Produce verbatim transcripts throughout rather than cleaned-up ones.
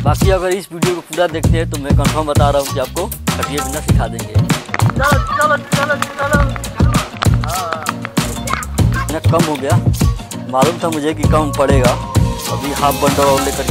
बाकी अगर इस वीडियो को पूरा देखते हैं तो मैं कंफर्म बता रहा हूँ कि आपको खटिया बिना सिखा देंगे। चलो चलो चलो चलो। हाँ कम हो गया, मालूम था मुझे कि कम पड़ेगा। अभी हाफ बंडल और लेकर।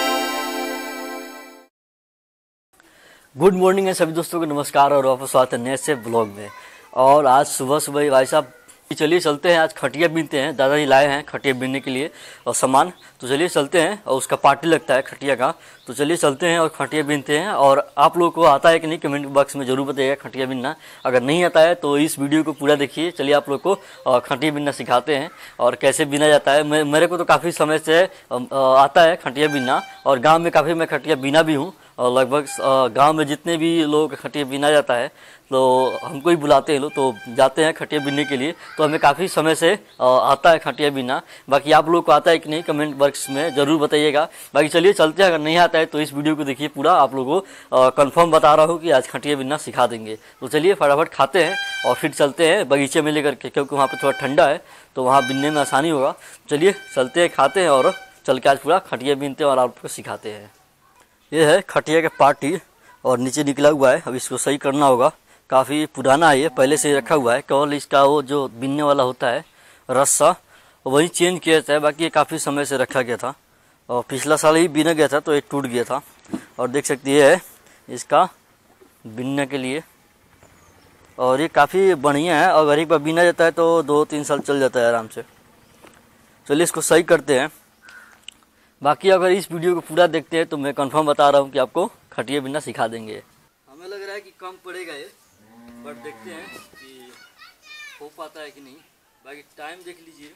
गुड मॉर्निंग है सभी दोस्तों को, नमस्कार और वापस स्वागत है नए से ब्लॉग में। और आज सुबह सुबह भाई साहब चलिए चलते हैं, आज खटिया बीनते हैं। दादाजी लाए हैं खटिया बीनने के लिए और सामान, तो चलिए चलते हैं। और उसका पार्टी लगता है खटिया का, तो चलिए चलते हैं और खटिया बीनते हैं। और आप लोगों को आता है कि नहीं कमेंट बॉक्स में जरूर बताइएगा खटिया बीनना। अगर नहीं आता है तो इस वीडियो को पूरा देखिए। चलिए आप लोग को खटिया बीनना सिखाते हैं और कैसे बीना जाता है। मैं मेरे को तो काफ़ी समय से आता है खटिया बीनना, और गाँव में काफ़ी मैं खटिया बीना भी हूँ। और लगभग गांव में जितने भी लोग खटिया बीना जाता है तो हमको ही बुलाते हैं लोग, तो जाते हैं खटिया बीनने के लिए। तो हमें काफ़ी समय से आता है खटिया बीना। बाकी आप लोग को आता है कि नहीं कमेंट बॉक्स में ज़रूर बताइएगा। बाकी चलिए चलते हैं, अगर नहीं आता है तो इस वीडियो को देखिए पूरा। आप लोगों को कंफर्म बता रहा हूँ कि आज खटिया बीनना सिखा देंगे। तो चलिए फटाफट खाते हैं और फिर चलते हैं बगीचे में लेकर के, क्योंकि वहाँ पर थोड़ा ठंडा है तो वहाँ बीनने में आसानी होगा। चलिए चलते हैं, खाते हैं और चल के आज पूरा खटिया बीनते हैं और आपको सिखाते हैं। ये है खटिया का पार्टी और नीचे निकला हुआ है, अब इसको सही करना होगा। काफ़ी पुराना है ये, पहले से रखा हुआ है। केवल इसका वो जो बीनने वाला होता है रस्सा वही चेंज किया जाता है, बाकी ये काफ़ी समय से रखा गया था। और पिछला साल ही बीना गया था तो ये टूट गया था। और देख सकते है इसका बीनने के लिए, और ये काफ़ी बढ़िया है। अगर एक बार बीना जाता है तो दो तीन साल चल जाता है आराम से। चलिए इसको सही करते हैं। बाकी अगर इस वीडियो को पूरा देखते हैं तो मैं कंफर्म बता रहा हूँ कि आपको खटिया बीनना सिखा देंगे। हमें लग रहा है कि कम पड़ेगा ये, बट देखते हैं कि हो पाता है कि नहीं। बाकी टाइम देख लीजिए,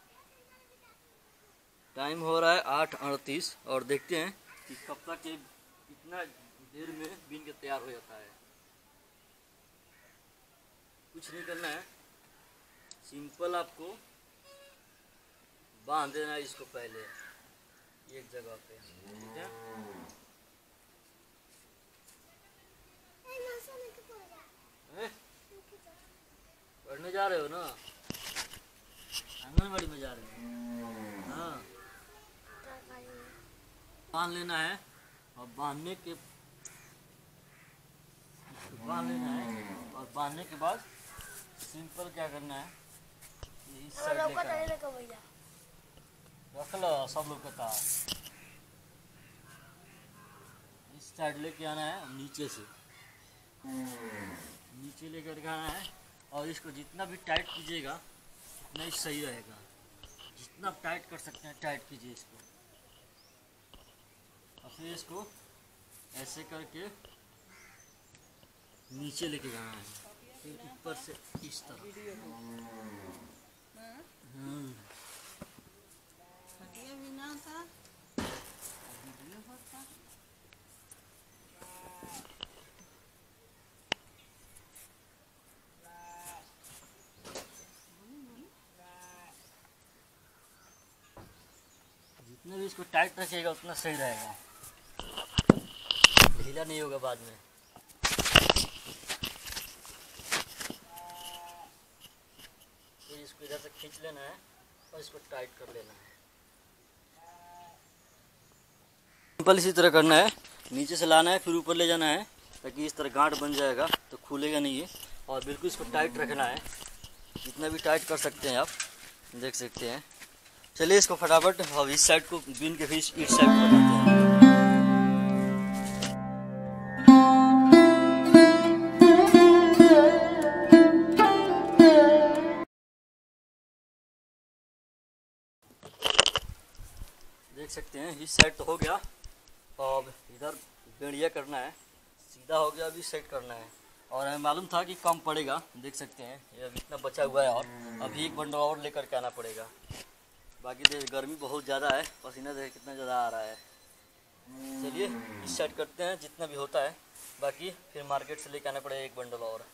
टाइम हो रहा है आठ अड़तीस, और देखते हैं कि कब तक ये कितना देर में बीन के तैयार हो जाता है। कुछ नहीं करना है, सिंपल आपको बांध देना है इसको पहले एक जगह पे, ठीक है। पढ़ने जा रहे हो ना, आंगनबाड़ी में जा रहे हो। हाँ बांध लेना है, और बांधने के बांध लेना है और बांधने के बाद सिंपल क्या करना है, इस साइड लेकर रख लो, सब लोग पता। इस साइड लेके आना है, नीचे से नीचे लेकर के आना है। और इसको जितना भी टाइट कीजिएगा उतना ही सही रहेगा। जितना टाइट कर सकते हैं टाइट कीजिए इसको, और फिर इसको ऐसे करके नीचे लेके जाना है, फिर ऊपर से इस तरह। हम्म जितने भी इसको टाइट रखिएगा उतना सही रहेगा, ढीला नहीं होगा बाद में। तो इसको इधर से खींच लेना है और इसको टाइट कर लेना है। सिंपल इसी तरह करना है, नीचे से लाना है फिर ऊपर ले जाना है, ताकि इस तरह गांठ बन जाएगा तो खुलेगा नहीं है। और बिल्कुल इसको टाइट रखना है, जितना भी टाइट कर सकते हैं आप, देख सकते हैं। चलिए इसको फटाफट अब इस साइड को बीन के फिर इस साइड को बनाते हैं। देख सकते हैं इस साइड तो हो गया, अब इधर बेड़िया करना है, सीधा हो गया, अभी सेट करना है। और हमें मालूम था कि कम पड़ेगा, देख सकते हैं ये अभी इतना बचा हुआ है, और अभी एक बंडल और लेकर के आना पड़ेगा। बाकी देख गर्मी बहुत ज़्यादा है, पसीना देख कितना ज़्यादा आ रहा है। चलिए इस साइड करते हैं जितना भी होता है, बाकी फिर मार्केट से लेकर आना पड़ेगा एक बंडल और।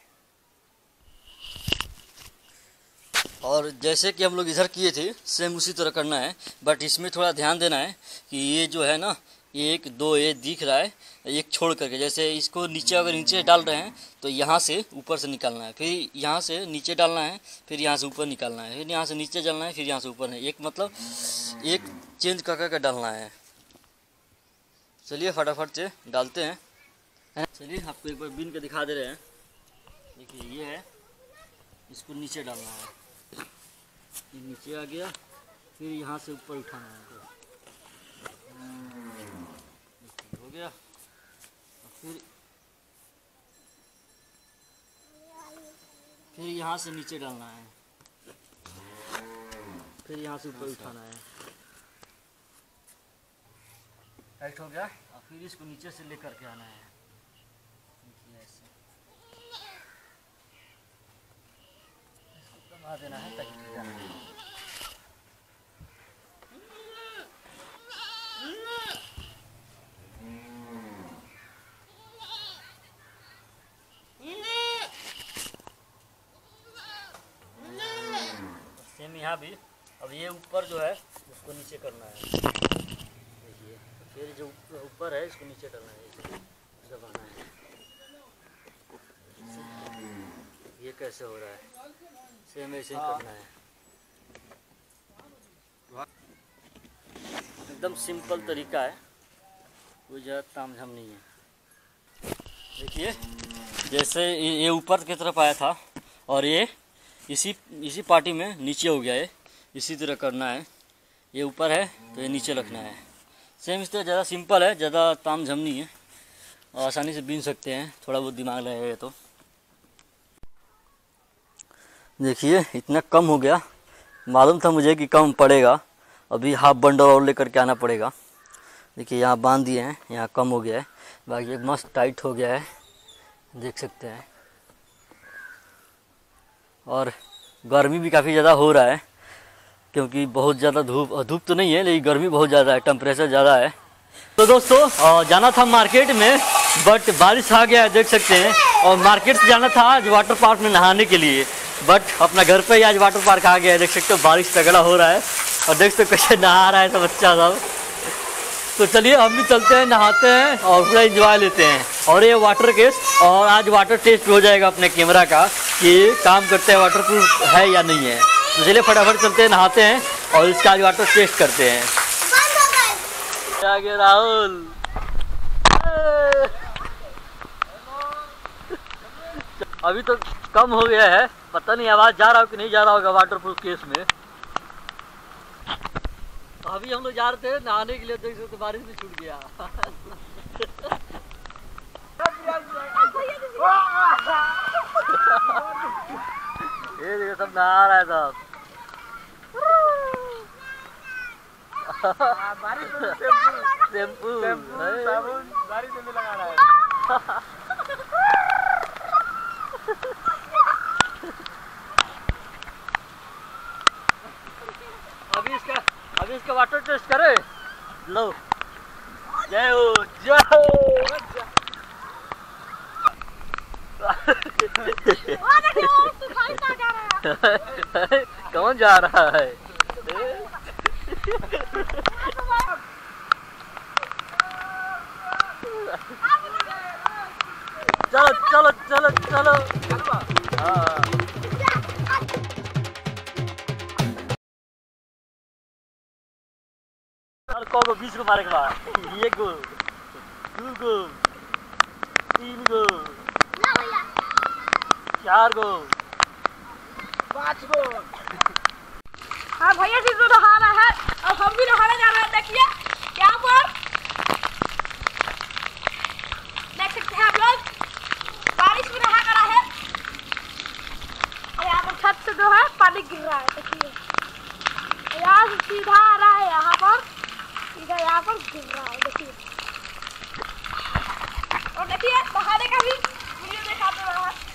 और जैसे कि हम लोग इधर किए थे सेम उसी तरह करना है, बट इसमें थोड़ा ध्यान देना है कि ये जो है ना, एक दो ये दिख रहा है, एक छोड़ करके, जैसे इसको नीचे अगर नीचे डाल रहे हैं तो यहाँ से ऊपर से निकालना है, फिर यहाँ से नीचे डालना है, फिर यहाँ से ऊपर निकालना है, फिर यहाँ से नीचे डालना है, फिर यहाँ से ऊपर है। एक मतलब एक चेंज कर कर डालना है। चलिए फटाफट से डालते हैं। चलिए आपको एक बार बीन के दिखा दे रहे हैं। देखिए ये है, इसको नीचे डालना है। ये नीचे आ गया, फिर यहाँ से ऊपर उठाना है। हो गया। और फिर फिर यहाँ से नीचे डालना है, फिर यहाँ से ऊपर उठाना है। टाइट हो गया। और फिर इसको नीचे से लेकर के आना है। ऐसे इसको दबा देना है, टाइट हो जाना है। सेम यहाँ भी। अब ये ऊपर जो है उसको नीचे करना है। देखिए फिर जो ऊपर है इसको नीचे करना है, दबाना है। ये कैसे हो रहा है, सेम ऐसे ही करना है। एकदम सिंपल तरीका है, कोई ज़्यादा तामझाम नहीं है। देखिए जैसे ये ऊपर की तरफ आया था और ये इसी इसी पार्टी में नीचे हो गया है। इसी तरह करना है। ये ऊपर है तो ये नीचे रखना है। सेम इस तरह, ज़्यादा सिंपल है, ज़्यादा तामझाम नहीं है और आसानी से बीन सकते हैं, थोड़ा बहुत दिमाग लगेगा तो। देखिए इतना कम हो गया, मालूम था मुझे कि कम पड़ेगा। अभी हाफ बंडल और लेकर के आना पड़ेगा। देखिए यहाँ बांध दिए हैं, यहाँ कम हो गया है, बाकी मस्त टाइट हो गया है, देख सकते हैं। और गर्मी भी काफ़ी ज़्यादा हो रहा है, क्योंकि बहुत ज़्यादा धूप धूप तो नहीं है, लेकिन गर्मी बहुत ज़्यादा है, टेम्परेचर ज़्यादा है। तो दोस्तों जाना था मार्केट में, बट बारिश आ गया है, देख सकते हैं। और मार्केट से जाना था आज वाटर पार्क में नहाने के लिए, बट अपना घर पे ही आज वाटर पार्क आ गया है। देख सकते हो बारिश तगड़ा हो रहा है और देख सकते हो कैसे नहा रहा है सब बच्चा सब। तो चलिए हम भी चलते हैं, नहाते हैं और पूरा इंजॉय लेते हैं। और ये वाटर केस, और आज वाटर टेस्ट हो जाएगा अपने कैमरा का कि काम करते हैं, वाटर प्रूफ है या नहीं है। तो चलिए फटाफट चलते हैं, नहाते हैं और इसका आज वाटर टेस्ट करते हैं। आगे राहुल अभी तो कम हो गया है, पता नहीं आवाज़ जा रहा हो कि नहीं जा रहा होगा वाटर प्रूफ केस में। अभी हम लोग जा रहे थे नहाने के लिए, देख सकते बारिश भी छूट गया। ये देखो सब नहा रहा है सब। बारिश शैम्पू साबुन बारिश में लगा रहा है। अभी इसका अभी इसका वाटर टेस्ट करे लो। जय हो जय हो। कौन जा रहा है? चलो चलो चलो चलो। हाँ को बीस को मारे के बाद एक गो, दो गो, तीन गो, चार गो, पाँच गो। हाँ भैया जी तो नहाना है और हम भी नहाने जा रहे हैं। देखिए यहाँ पर देख सकते हैं आप लोग, बारिश भी नहा करा है और यहाँ पर छत से जो है पानी गिर रहा है। देखिए यहाँ से सीधा आ रहा है, यहाँ पर सीधा यहाँ पर गिर रहा है। देखिए और देखिए नहाने का भी वीडियो दिखा दे रहा है।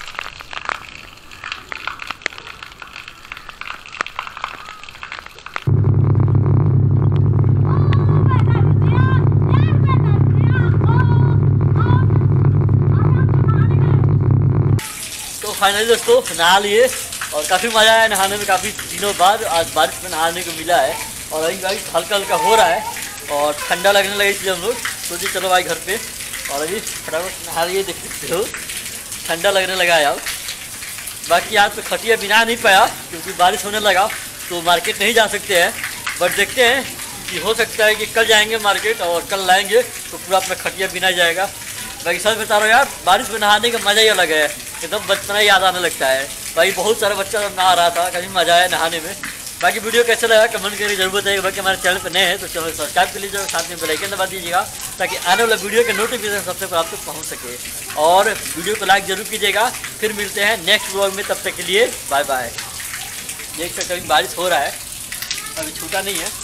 फाइनली दोस्तों नहा लिए और काफ़ी मज़ा आया नहाने में। काफ़ी दिनों बाद आज बारिश में नहाने को मिला है और अभी भाई हल्का हल्का हो रहा है और ठंडा लगने लगी थी। हम लोग सोचे चलो भाई घर पे, और अभी फटाफट नहा लिए, देख सकते हो ठंडा लगने लगा है अब। बाकी आज तो खटिया बिना नहीं पाया क्योंकि बारिश होने लगा, तो मार्केट नहीं जा सकते हैं। बट देखते हैं कि हो सकता है कि कल जाएंगे मार्केट और कल लाएंगे तो पूरा अपना खटिया बिना जाएगा। बाकी सच बता रहा हूँ यार, बारिश में नहाने का मज़ा ही अलग है, एकदम बचपना याद आने लगता है। भाई बहुत सारा बच्चा नहा रहा था, काफ़ी मज़ा आया नहाने में। बाकी वीडियो कैसा लगा कमेंट करने की जरूरत है। बाकी हमारे चैनल पर नए हैं तो चैनल सब्सक्राइब कर लीजिएगा, साथ में बेल आइकन दबा दीजिएगा ताकि आने वाला वीडियो के नोटिफिकेशन सबसे पहले आप तक पहुँच सके। और वीडियो को लाइक जरूर कीजिएगा। फिर मिलते हैं नेक्स्ट व्लॉग में, तब तक के लिए बाय बाय। देख सकते हैं बारिश हो रहा है, अभी छूटा नहीं है।